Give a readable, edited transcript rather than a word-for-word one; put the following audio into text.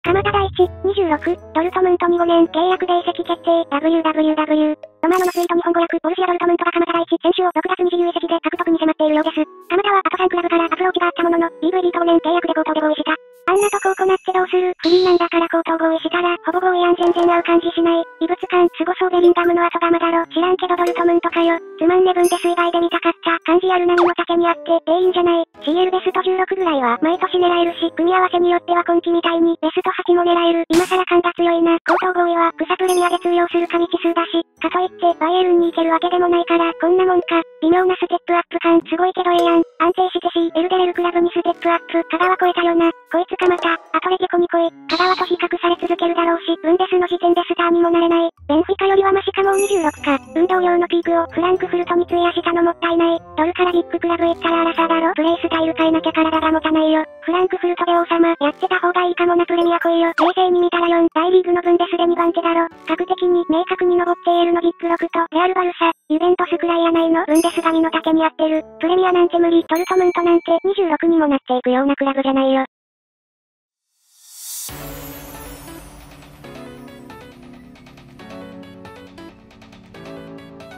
鎌田大地、26、ドルトムントに5年契約で移籍決定、WWW。ロマーノのツイート日本語訳、ボルシアドルトムントが鎌田大地選手を6月に自由移籍で獲得に迫っているようです。鎌田はあと3クラブからアプローチがあったものの、BVB と5年契約で口頭で合意した。あんなとこ行ってどうする？フリーなんだから口頭合意したら、ほぼ合意案全然合う感じしない。異物感、すごそうベリンガムの後釜だろ。知らんけどドルトムントかよ。つまんねぶんで水害で見たかった。感じある波の丈にあって、いいんじゃない？ CL ベスト16ぐらいは毎年狙えるし、組み合わせによっては今季みたいにベスト8も狙える。今更感が強いな。口頭合意は草プレミアで通用するか未知数だし、かといってバイエルンに行けるわけでもないから、こんなもんか。微妙なステップアップ感、すごいけどええやん。安定して CL 出れるクラブにステップアップ。香川超えたよな。こいつかまた、あとレジェコに来い。香川と比較され続けるだろうし、ブンデスの時点でスターにもなれない。ベンフィカよりはマシかもう26か。運動量のピークをフランクフルトに費やしたのもったいない。ドルからビッグクラブ行ったらアラサーだろ。プレイスタイル変えなきゃ体が持たないよ。フランクフルトで王様、やってた方がいいかもな。プレミア来いよ。冷静に見たら4、大リーグのブンデスで2番手だろ。格的に明確に登って AL のビッグ6とレアルバルサ、ユベントスくらいやないの。ブンデスが身の丈に合ってる。プレミアなんて無理。ドルトムントなんて26にもなっていくようなクラブじゃないよ。